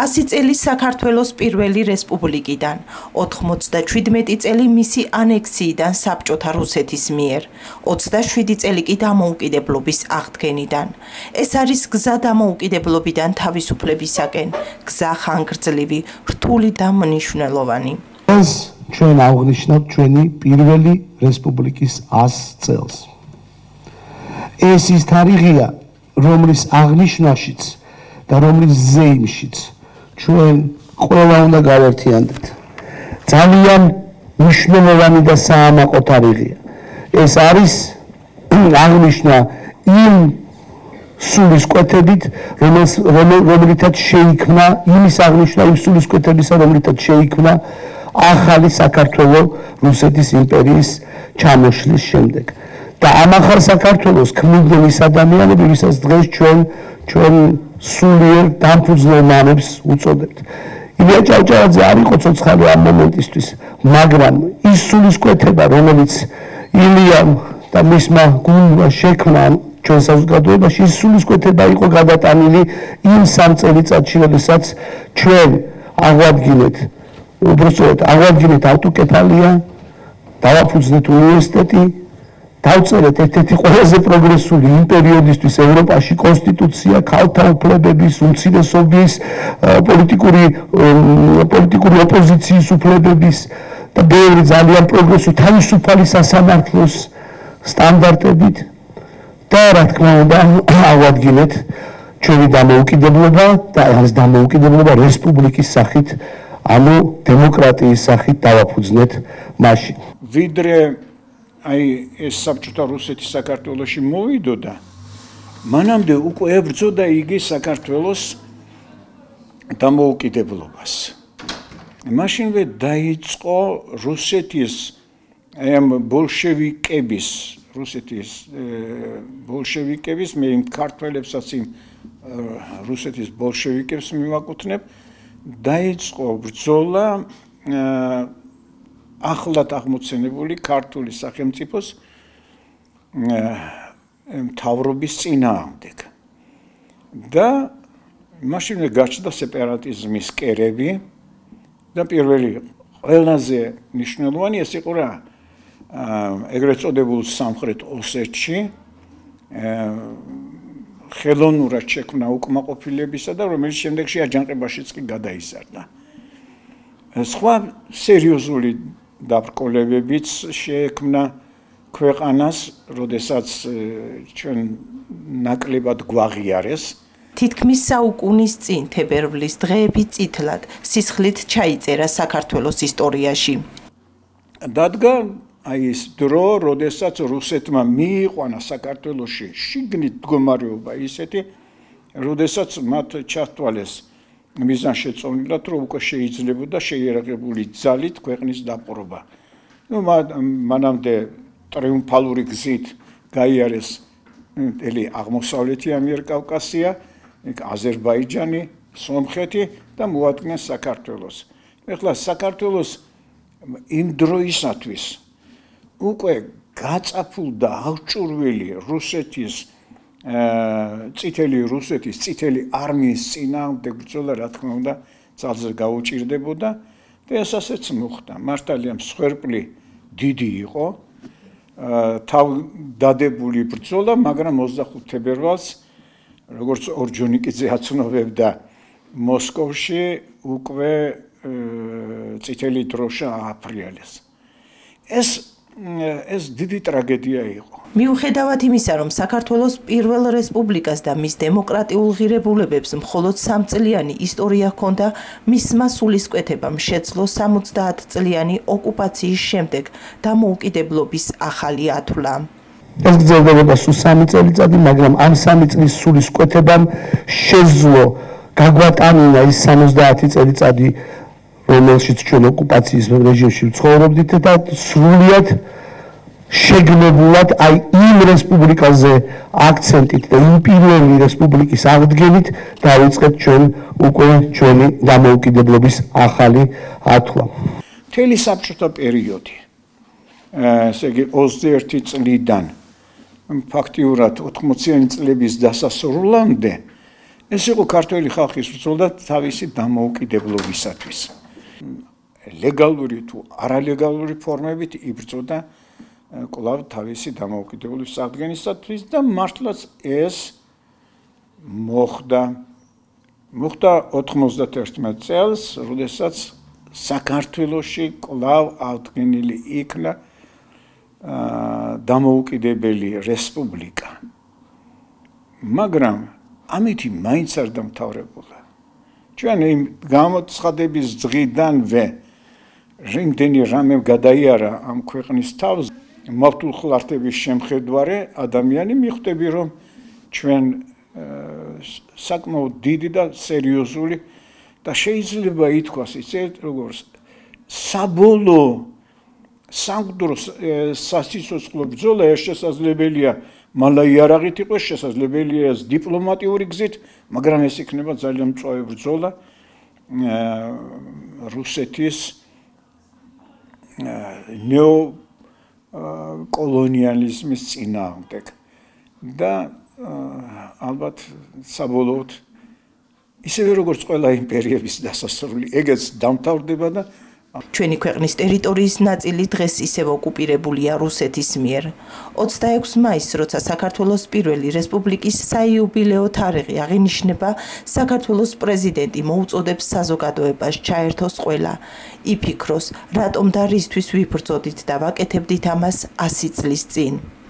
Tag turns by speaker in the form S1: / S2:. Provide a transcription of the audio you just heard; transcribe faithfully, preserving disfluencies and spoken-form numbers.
S1: ასი წელი საქართველოს პირველი რესპუბლიკიდან, ოთხმოცდაშვიდმეტი წელი მისი ანექსიიდან საბჭოთა რუსეთის მიერ, ოცდაშვიდი წელი კი დამოუკიდებლობის აღდგენიდან. ეს არის გზა დამოუკიდებლობიდან თავისუფლებისაკენ, გზა ხანგრძლივი, რთული და მნიშვნელოვანი.
S2: ეს ჩვენ აღნიშნავთ ჩვენი პირველი რესპუბლიკის ას წელს. ეს ის თარიღია, რომლის აღნიშვნაშიც და რომლის ზეიმშიც ჩვენ ყველა უნდა გავერთიანდეთ. ძალიან მნიშვნელოვანი და საამაყო თარიღია. ეს არის აღნიშვნა იმ სულისკვეთებით, რომლითაც შეიქმნა იმის აღნიშვნა იმ სულისკვეთებისა, რომლითაც შეიქმნა ახალი საქართველო რუსეთის იმპერიის ჩამოშლის შემდეგ. და ამ ახალ საქართველოს ქმნიდნენ ის ადამიანები, ვისაც დღეს ჩვენ ჩვენ სულიერ დამფუძნელ მამებს უწოდებთ. ილია ჭავჭავაძე არ იყო ცოცხალი ამ მომენტისთვის, მაგრამ ის სულისკვეთება, რომელიც ილიამ და მისმა გუნდმა შექმნა ჩვენ საზოგადოებაში, ის სულისკვეთება იყო გადატანილი იმ სამ წელიწადში, როდესაც ჩვენ აღვადგინეთ, უბრალოდ აღვადგინეთ ავტოკეფალია, დავაფუძნეთ უნივერსიტეტი, დავწერეთ ერთ-ერთი ყველაზე პროგრესული იმ პერიოდისთვის ევროპაში კონსტიტუცია, ქალთა უფლებების, უმცირესობის, პოლიტიკური პოლიტიკური ოპოზიციის უფლებების და ბევრი ძალიან პროგრესული თავისუფალი სასამართლოს სტანდარტებით და რა თქმა უნდა აღვადგინეთ ჩვენი დამოუკიდებლობა და ეს დამოუკიდებლობა რესპუბლიკის სახით, ანუ დემოკრატიის სახით დავაფუძნეთ მაშინ.
S3: ვიდრე აი ეს საბჭოთა რუსეთის საქართველოში მოვიდოდა, მანამდე უკვე ებრძოდა იგი საქართველოს დამოუკიდებლობას. მაშინვე დაიწყო რუსეთის ამ ბოლშევიკების, რუსეთის ბოლშევიკების, მე იმ ქართველებსაც იმ რუსეთის ბოლშევიკებს მივაკუთვნებ, დაიწყო ბრძოლა ახლად აღმოცენებული ქართული სახელმწიფოს მთავრობის წინააღმდეგ. და მაშინვე გაჩნდა სეპარატიზმის კერები და პირველი ყველაზე მნიშვნელოვანი ეს იყო რა, ეგრეთ წოდებულ სამხრეთ ოსეთში ხელოვნურად შექმნა უკმაყოფილებისა და რომელიც შემდეგში აჯანყებაშიც კი გადაიზარდა. სხვა სერიოზული დაბრკოლებებიც შეექმნა ქვეყანას, როდესაც ჩვენ ნაკლებად გვაღიარეს.
S1: თითქმის საუკუნის წინ თებერვლის დღეები წითლად, სისხლით ჩაიწერა საქართველოს ისტორიაში.
S3: დადგა აი ეს დრო, როდესაც რუსეთმა მიიყვანა საქართველოში შიგნით მდგომარეობა ისეთი, როდესაც მათ ჩათვალეს მიზანშეწონილად, რომ უკვე შეიძლებოდა შეიარაღებული ძალით ქვეყნის დაპყრობა. ნუ მანამდე ტრიუმფალური გზით გაიარეს მთელი აღმოსავლეთი ამიერკავკასია, აზერბაიჯანი, სომხეთი და მოადგნეს საქართველოს. ეხლა საქართველოს იმ დროისათვის უკვე გაწაფულ და აღჭურვილი რუსეთის წითელი რუსეთის წითელი არმიის წინააღმდეგ ბრძოლა, რა თქმა უნდა, ძალზე გაუჭირდებოდა და ეს ასეც მოხდა. მართალია მსხვერპლი დიდი იყო, თავდადებული ბრძოლა, მაგრამ ოცდახუთი თებერვალს, როგორც ორჯონიკიძე აცნობებდა, მოსკოვში უკვე წითელი დროშა ააფრიალეს. ეს ეს დიდი ტრაგედია იყო.
S1: მიუხედავად იმისა, რომ საქართველოს პირველ რესპუბლიკას და მის დემოკრატიულ ღირებულებებს მხოლოდ სამწლიანი ისტორია ჰქონდა, მისმა სულისკვეთებამ შეძლო სამოცდაათწლიანი ოკუპაციის შემდეგ დამოუკიდებლობის ახალი ათვლა.
S2: ეს გრძელდებოდა სულ სამი წელიწადი, მაგრამ ამ სამი წლის სულისკვეთებამ შეძლო გაგვატანინა ის სამოცდაათი წელიწადი, რომელშიც ჩვენ ოკუპაციის რეჟიმში ვცხოვრობდით და სრულიად შეგნებულად აი იმ რესპუბლიკაზე აქცენტით და იმ პირველი რესპუბლიკის აღდგენით დავიწყეთ ჩვენ უკვე ჩვენი დამოუკიდებლობის ახალი ათვლა.
S3: მთელი საბჭოთა პერიოდი, ესე იგი ოცდაერთი წლიდან ფაქტიურად ოთხმოციანი წლების დასასრულამდე ეს იყო ქართველი ხალხის ბრძოლა თავისი დამოუკიდებლობისათვის. ლეგალური თუ არალეგალური ფორმებით იბრძოდა კვლავ თავისი დამოუკიდებლობის აღდგენისათვის და მართლაც ეს მოხდა. მოხდა ოთხმოცდაერთმეტ წელს, როდესაც საქართველოში კვლავ აღდგენილი იქნა დამოუკიდებელი რესპუბლიკა. მაგრამ ამით მაინც არ დამთავრებულა. ჩვენ იმ გამოცხადების დღიდანვე რამდენი რამე გადაიარა ამ ქვეყნის თავს, მავთულხლართების შემხედვარე ადამიანი მიხვდები, რომ ჩვენ საკმაოდ დიდი და სერიოზული და შეიძლება ითქვას ისეთ, როგორც საბოლოო სამკვდრო სასიცოცხლო ბრძოლა ეს შესაძლებელია მალაიარაღით იყოს, შესაძლებელია ეს დიპლომატიური გზით, მაგრამ ეს იქნება ძალიან მწვავე ბრძოლა რუსეთის ნეოკოლონიალიზმის წინააღმდეგ და ალბათ საბოლოოდ ისევე როგორც ყველა იმპერიების დასასრული ეგეც დამთავრდება და
S1: ჩვენი ქვეყნის ტერიტორიის ნაწილი დღეს ისევ ოკუპირებულია რუსეთის მიერ. ოცდაექვსი მაისს, როცა საქართველოს პირველი რესპუბლიკის საიუბილეო თარიღი აღინიშნება, საქართველოს პრეზიდენტი მოუწოდებს საზოგადოებას ჩაერთოს ყველა, იფიქროს, რატომ და რისთვის ვიბრძოდით და ვაკეთებდით ამას ასი წლის წინ.